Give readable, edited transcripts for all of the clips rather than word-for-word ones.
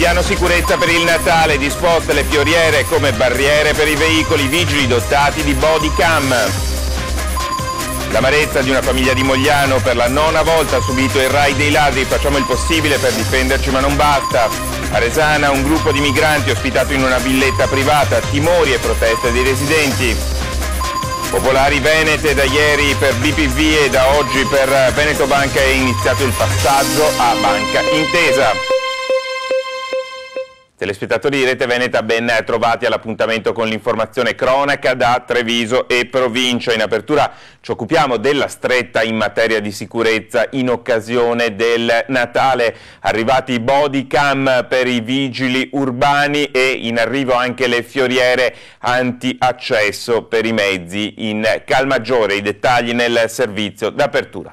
Piano sicurezza per il Natale, disposte le fioriere come barriere per i veicoli, vigili dotati di body cam. L'amarezza di una famiglia di Mogliano: per la 9ª volta ha subito il raid dei ladri, facciamo il possibile per difenderci ma non basta. A Resana un gruppo di migranti ospitato in una villetta privata, timori e proteste dei residenti. Popolari Venete: da ieri per BPV e da oggi per Veneto Banca è iniziato il passaggio a Banca Intesa. Telespettatori di Rete Veneta, ben trovati all'appuntamento con l'informazione cronaca da Treviso e provincia. In apertura ci occupiamo della stretta in materia di sicurezza in occasione del Natale. Arrivati i body cam per i vigili urbani e in arrivo anche le fioriere anti-accesso per i mezzi in Calmaggiore. I dettagli nel servizio d'apertura.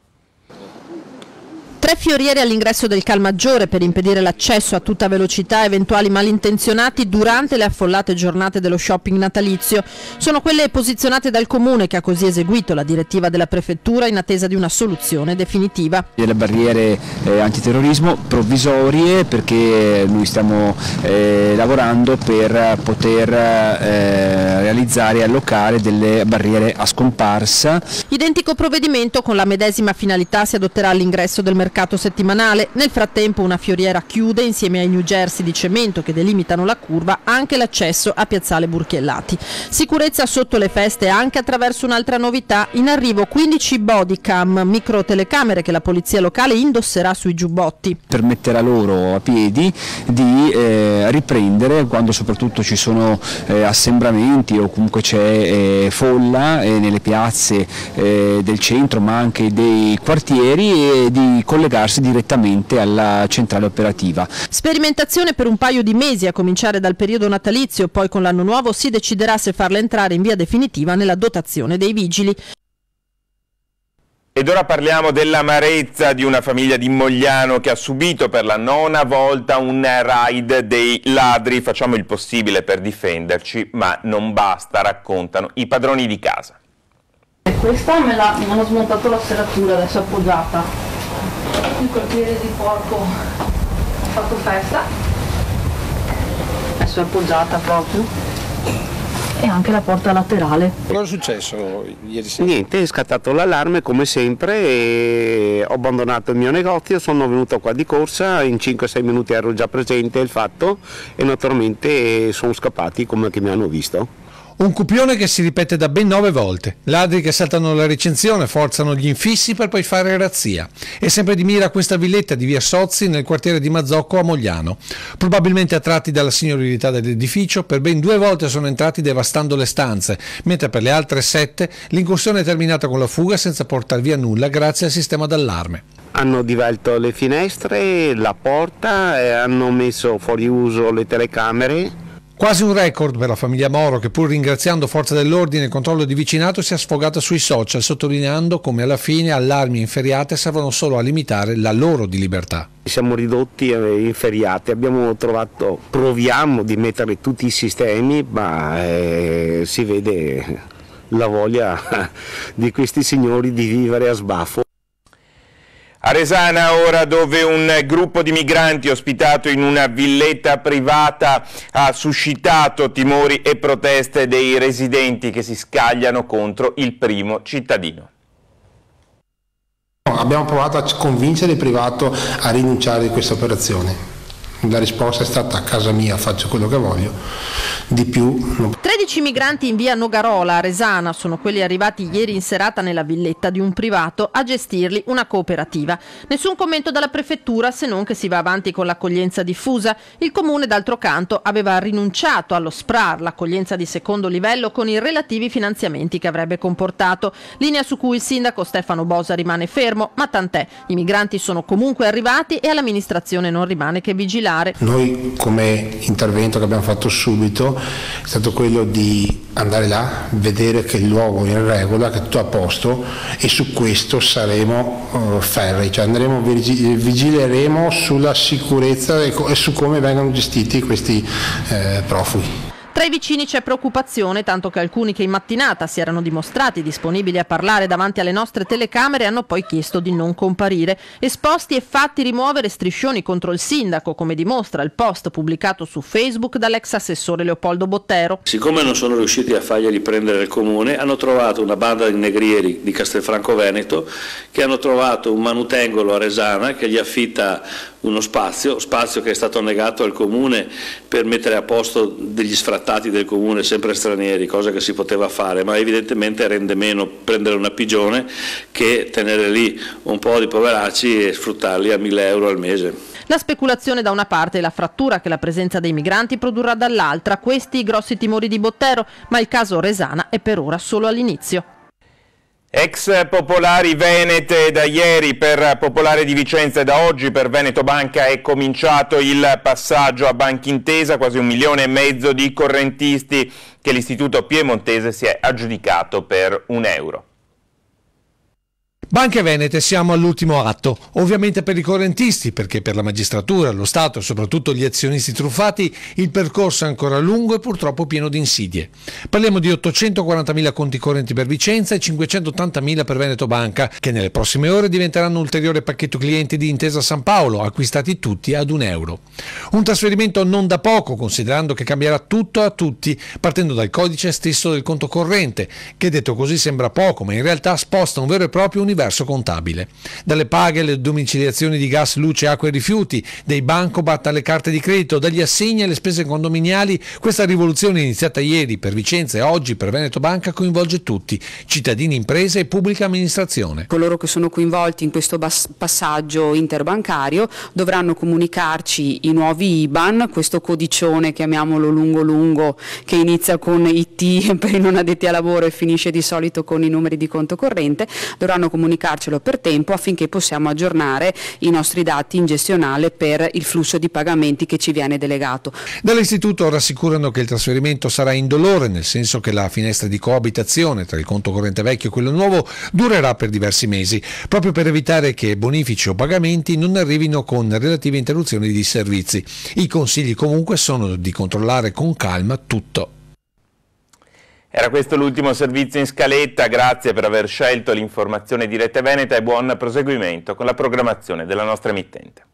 3 fioriere all'ingresso del Calmaggiore per impedire l'accesso a tutta velocità a eventuali malintenzionati durante le affollate giornate dello shopping natalizio. Sono quelle posizionate dal Comune, che ha così eseguito la direttiva della Prefettura in attesa di una soluzione definitiva. Le barriere antiterrorismo provvisorie, perché noi stiamo lavorando per poter realizzare e allocare delle barriere a scomparsa. Identico provvedimento con la medesima finalità si adotterà all'ingresso del mercato settimanale. Nel frattempo una fioriera chiude, insieme ai New Jersey di cemento che delimitano la curva, anche l'accesso a Piazzale Burchiellati. Sicurezza sotto le feste anche attraverso un'altra novità: in arrivo 15 body cam, micro telecamere che la polizia locale indosserà sui giubbotti. Permetterà loro a piedi di riprendere quando soprattutto ci sono assembramenti o comunque c'è folla nelle piazze del centro ma anche dei quartieri, e di collegarsi direttamente alla centrale operativa. Sperimentazione per un paio di mesi, a cominciare dal periodo natalizio, poi con l'anno nuovo si deciderà se farla entrare in via definitiva nella dotazione dei vigili. Ed ora parliamo dell'amarezza di una famiglia di Mogliano che ha subito per la 9ª volta un raid dei ladri. Facciamo il possibile per difenderci, ma non basta, raccontano i padroni di casa. Questa mi hanno smontato la serratura, adesso è appoggiata. Il quartiere di Porco ha fatto festa, adesso è appoggiata proprio, e anche la porta laterale. Cosa è successo ieri sera? Niente, è scattato l'allarme come sempre e ho abbandonato il mio negozio, sono venuto qua di corsa, in 5-6 minuti ero già presente il fatto e naturalmente sono scappati come che mi hanno visto. Un copione che si ripete da ben 9 volte. Ladri che saltano la recinzione, forzano gli infissi per poi fare razzia. È sempre di mira questa villetta di via Sozzi nel quartiere di Mazzocco a Mogliano. Probabilmente attratti dalla signorilità dell'edificio, per ben 2 volte sono entrati devastando le stanze, mentre per le altre 7 l'incursione è terminata con la fuga senza portar via nulla grazie al sistema d'allarme. Hanno divelto le finestre, la porta, hanno messo fuori uso le telecamere. Quasi un record per la famiglia Moro, che pur ringraziando forze dell'ordine e controllo di vicinato si è sfogata sui social, sottolineando come alla fine allarmi e inferriate servono solo a limitare la loro di libertà. Siamo ridotti inferriati, proviamo di mettere tutti i sistemi, ma si vede la voglia di questi signori di vivere a sbaffo. A Resana ora, dove un gruppo di migranti ospitato in una villetta privata ha suscitato timori e proteste dei residenti che si scagliano contro il primo cittadino. Abbiamo provato a convincere il privato a rinunciare a questa operazione. La risposta è stata: a casa mia faccio quello che voglio, di più non... 13 migranti in via Nogarola a Resana sono quelli arrivati ieri in serata nella villetta di un privato, a gestirli una cooperativa. Nessun commento dalla prefettura, se non che si va avanti con l'accoglienza diffusa. Il comune, d'altro canto, aveva rinunciato allo SPRAR, l'accoglienza di secondo livello, con i relativi finanziamenti che avrebbe comportato. Linea su cui il sindaco Stefano Bosa rimane fermo, ma tant'è. I migranti sono comunque arrivati e all'amministrazione non rimane che vigilare. Noi, come intervento che abbiamo fatto subito, è stato quello di andare là, vedere che il luogo è in regola, che è tutto a posto, e su questo saremo ferrei, cioè vigileremo sulla sicurezza e su come vengono gestiti questi profughi. Tra i vicini c'è preoccupazione, tanto che alcuni che in mattinata si erano dimostrati disponibili a parlare davanti alle nostre telecamere hanno poi chiesto di non comparire. Esposti e fatti rimuovere striscioni contro il sindaco, come dimostra il post pubblicato su Facebook dall'ex assessore Leopoldo Bottero. Siccome non sono riusciti a farglieli prendere il comune, hanno trovato una banda di negrieri di Castelfranco Veneto che hanno trovato un manutengolo a Resana che gli affitta uno spazio che è stato negato al comune per mettere a posto degli sfrattati del comune, sempre stranieri, cosa che si poteva fare, ma evidentemente rende meno prendere una pigione che tenere lì un po' di poveracci e sfruttarli a 1.000 euro al mese. La speculazione da una parte e la frattura che la presenza dei migranti produrrà dall'altra, questi i grossi timori di Bottero, ma il caso Resana è per ora solo all'inizio. Ex Popolari Venete da ieri per Popolare di Vicenza e da oggi per Veneto Banca è cominciato il passaggio a Banca Intesa, quasi 1,5 milioni di correntisti che l'Istituto Piemontese si è aggiudicato per €1. Banche Venete, siamo all'ultimo atto, ovviamente per i correntisti, perché per la magistratura, lo Stato e soprattutto gli azionisti truffati il percorso è ancora lungo e purtroppo pieno di insidie. Parliamo di 840.000 conti correnti per Vicenza e 580.000 per Veneto Banca, che nelle prossime ore diventeranno un ulteriore pacchetto clienti di Intesa San Paolo, acquistati tutti ad €1. Un trasferimento non da poco, considerando che cambierà tutto a tutti, partendo dal codice stesso del conto corrente, che detto così sembra poco, ma in realtà sposta un vero e proprio universo contabile. Dalle paghe alle domiciliazioni di gas, luce, acqua e rifiuti, dai bancomat alle carte di credito, dagli assegni alle spese condominiali, questa rivoluzione iniziata ieri per Vicenza e oggi per Veneto Banca coinvolge tutti, cittadini, imprese e pubblica amministrazione. Coloro che sono coinvolti in questo passaggio interbancario dovranno comunicarci i nuovi IBAN, questo codicione, chiamiamolo lungo, che inizia con IT per i non addetti a lavoro e finisce di solito con i numeri di conto corrente, dovranno comunicarcelo per tempo affinché possiamo aggiornare i nostri dati in gestionale per il flusso di pagamenti che ci viene delegato. Dall'istituto rassicurano che il trasferimento sarà indolore, nel senso che la finestra di coabitazione tra il conto corrente vecchio e quello nuovo durerà per diversi mesi, proprio per evitare che bonifici o pagamenti non arrivino con relative interruzioni di servizi. I consigli comunque sono di controllare con calma tutto. Era questo l'ultimo servizio in scaletta, grazie per aver scelto l'informazione di Rete Veneta e buon proseguimento con la programmazione della nostra emittente.